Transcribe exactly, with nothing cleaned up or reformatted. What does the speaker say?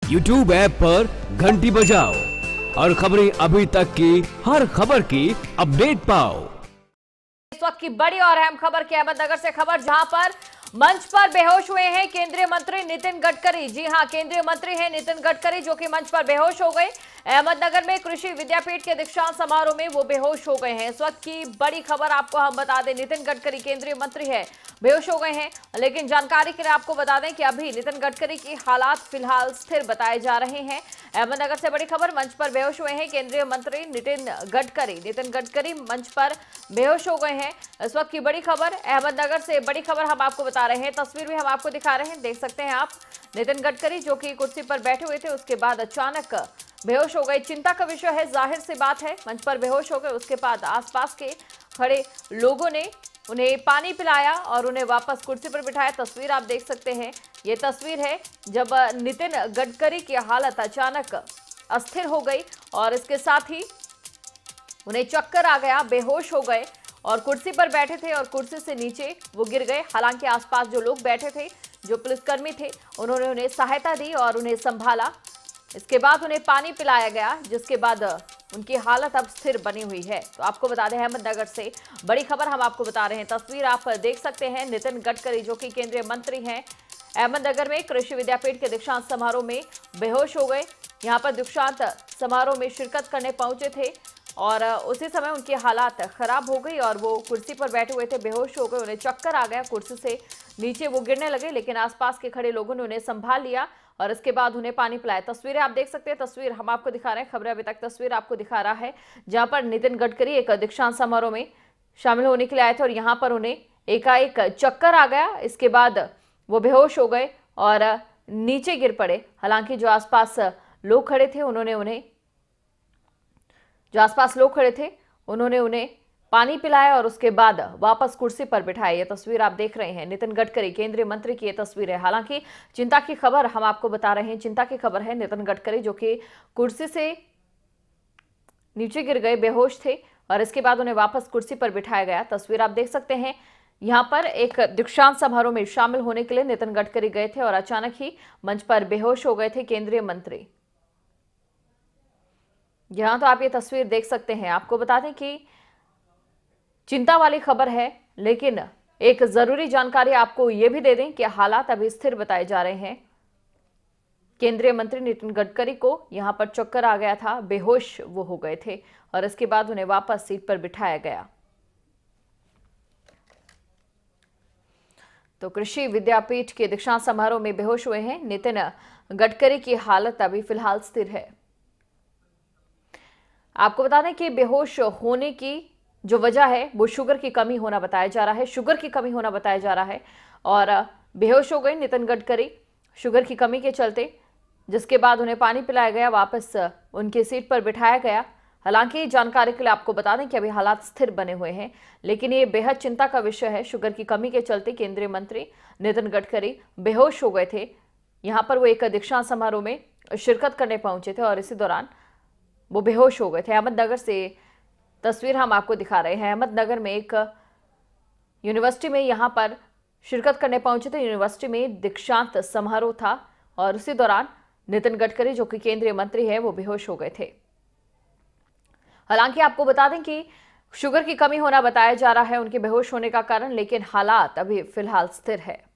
YouTube app पर घंटी बजाओ और खबरें अभी तक की हर खबर की अपडेट पाओ। इस वक्त की बड़ी और अहम खबर की अहमदनगर से खबर, जहां पर मंच पर बेहोश हुए हैं केंद्रीय मंत्री नितिन गडकरी। जी हां, केंद्रीय मंत्री हैं नितिन गडकरी, जो कि मंच पर बेहोश हो गए। अहमदनगर में कृषि विद्यापीठ के दीक्षांत समारोह में वो बेहोश हो गए हैं। इस वक्त की बड़ी खबर आपको हम बता दें, नितिन गडकरी केंद्रीय मंत्री है, बेहोश हो गए हैं। लेकिन जानकारी के लिए आपको बता दें कि अभी नितिन गडकरी की हालात फिलहाल स्थिर बताए जा रहे हैं। अहमदनगर से बड़ी खबर, मंच पर बेहोश हुए हैं केंद्रीय मंत्री नितिन गडकरी। नितिन गडकरी मंच पर बेहोश हो गए हैं। इस वक्त की बड़ी खबर, अहमदनगर से बड़ी खबर हम आपको बता रहे हैं। तस्वीर भी हम आपको दिखा रहे हैं, देख सकते हैं आप। नितिन गडकरी जो कि कुर्सी पर बैठे हुए थे, उसके बाद अचानक बेहोश हो गए। चिंता का विषय है, जाहिर सी बात है, मंच पर बेहोश हो गए। उसके बाद आसपास के खड़े लोगों ने उन्हें पानी पिलाया और उन्हें वापस कुर्सी पर बिठाया। तस्वीर आप देख सकते हैं, ये तस्वीर है जब नितिन गडकरी की हालत अचानक अस्थिर हो गई और इसके साथ ही उन्हें चक्कर आ गया, बेहोश हो गए और कुर्सी पर बैठे थे और कुर्सी से नीचे वो गिर गए। हालांकि आसपास जो लोग बैठे थे, जो पुलिसकर्मी थे, उन्होंने उन्हें सहायता दी और उन्हें संभाला। इसके बाद उन्हें पानी पिलाया गया, जिसके बाद उनकी हालत अब स्थिर बनी हुई है। तो आपको बता दें, अहमदनगर से बड़ी खबर हम आपको बता रहे हैं। तस्वीर आप देख सकते हैं, नितिन गडकरी जो कि केंद्रीय मंत्री हैं, अहमदनगर में कृषि विद्यापीठ के दीक्षांत समारोह में बेहोश हो गए। यहाँ पर दीक्षांत समारोह में शिरकत करने पहुंचे थे और उसी समय उनकी हालात खराब हो गई और वो कुर्सी पर बैठे हुए थे, बेहोश हो गए। उन्हें चक्कर आ गया, कुर्सी से नीचे वो गिरने लगे, लेकिन आसपास के खड़े लोगों ने उन्हें संभाल लिया और इसके बाद उन्हें पानी पिलाया। तस्वीरें आप देख सकते हैं, तस्वीर हम आपको दिखा रहे हैं, खबरें अभी तक तस्वीर आपको दिखा रहा है, जहां पर नितिन गडकरी एक दीक्षांत समारोह में शामिल होने के लिए आए थे और यहाँ पर उन्हें एकाएक चक्कर आ गया। इसके बाद वो बेहोश हो गए और नीचे गिर पड़े। हालांकि जो आसपास लोग खड़े थे उन्होंने उन्हें जो आसपास लोग खड़े थे उन्होंने उन्हें पानी पिलाया और उसके बाद वापस कुर्सी पर बिठाया। ये तस्वीर आप देख रहे हैं, नितिन गडकरी केंद्रीय मंत्री की ये तस्वीर है। हालांकि चिंता की खबर हम आपको बता रहे हैं, चिंता की खबर है, नितिन गडकरी जो कि कुर्सी से नीचे गिर गए, बेहोश थे और इसके बाद उन्हें वापस कुर्सी पर बिठाया गया। तस्वीर आप देख सकते हैं, यहाँ पर एक दीक्षांत समारोह में शामिल होने के लिए नितिन गडकरी गए थे और अचानक ही मंच पर बेहोश हो गए थे केंद्रीय मंत्री। यहां तो आप ये तस्वीर देख सकते हैं। आपको बता दें कि चिंता वाली खबर है, लेकिन एक जरूरी जानकारी आपको यह भी दे दें कि हालात अभी स्थिर बताए जा रहे हैं। केंद्रीय मंत्री नितिन गडकरी को यहां पर चक्कर आ गया था, बेहोश वो हो गए थे और इसके बाद उन्हें वापस सीट पर बिठाया गया। तो कृषि विद्यापीठ के दीक्षांत समारोह में बेहोश हुए हैं नितिन गडकरी की हालत अभी फिलहाल स्थिर है। आपको बता दें कि बेहोश होने की जो वजह है वो शुगर की कमी होना बताया जा रहा है, शुगर की कमी होना बताया जा रहा है और बेहोश हो गए नितिन गडकरी शुगर की कमी के चलते, जिसके बाद उन्हें पानी पिलाया गया, वापस उनकी सीट पर बिठाया गया। हालांकि जानकारी के लिए आपको बता दें कि अभी हालात स्थिर बने हुए हैं, लेकिन ये बेहद चिंता का विषय है। शुगर की कमी के चलते केंद्रीय मंत्री नितिन गडकरी बेहोश हो गए थे। यहाँ पर वो एक दीक्षांत समारोह में शिरकत करने पहुंचे थे और इसी दौरान वो बेहोश हो गए थे। अहमदनगर से तस्वीर हम आपको दिखा रहे हैं। अहमदनगर में एक यूनिवर्सिटी में यहाँ पर शिरकत करने पहुंचे थे। यूनिवर्सिटी में दीक्षांत समारोह था और उसी दौरान नितिन गडकरी जो कि केंद्रीय मंत्री है वो बेहोश हो गए थे। हालांकि आपको बता दें कि शुगर की कमी होना बताया जा रहा है उनके बेहोश होने का कारण, लेकिन हालात अभी फिलहाल स्थिर है।